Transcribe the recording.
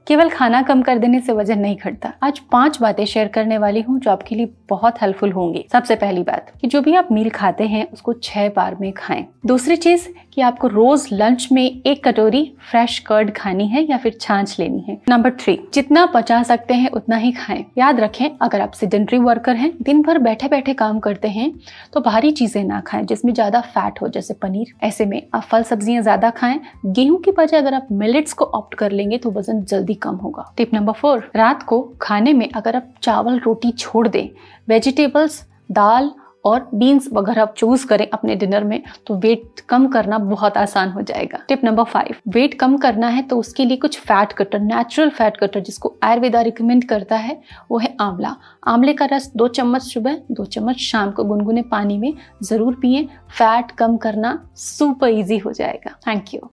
केवल खाना कम कर देने से वजन नहीं घटता। आज 5 बातें शेयर करने वाली हूँ जो आपके लिए बहुत हेल्पफुल होंगी। सबसे पहली बात कि जो भी आप मील खाते हैं उसको 6 बार में खाएं। दूसरी चीज कि आपको रोज लंच में 1 कटोरी फ्रेश कर्ड खानी है या फिर छाछ लेनी है। नंबर 3, जितना पचा सकते हैं उतना ही खाएं। याद रखें, अगर आप सेडेंटरी वर्कर हैं, दिन भर बैठे बैठे काम करते हैं, तो भारी चीजें ना खाएं जिसमें ज्यादा फैट हो, जैसे पनीर। ऐसे में आप फल सब्जियां ज्यादा खाएं। गेहूं की बजाय अगर आप मिलेट्स को ऑप्ट कर लेंगे तो वजन जल्दी कम होगा। टिप नंबर 4, रात को खाने में अगर आप चावल रोटी छोड़ दें, वेजिटेबल्स, दाल और बीन्स वगैरह आप चूज करें अपने डिनर में, तो वेट कम करना बहुत आसान हो जाएगा। टिप नंबर 5, वेट कम करना है तो उसके लिए कुछ fat cutter, natural fat cutter जिसको आयुर्वेदा रिकमेंड करता है, वो है आंवला। आंवले का रस 2 चम्मच सुबह, 2 चम्मच शाम को गुनगुने पानी में जरूर पिएं। फैट कम करना सुपर इजी हो जाएगा। Thank you.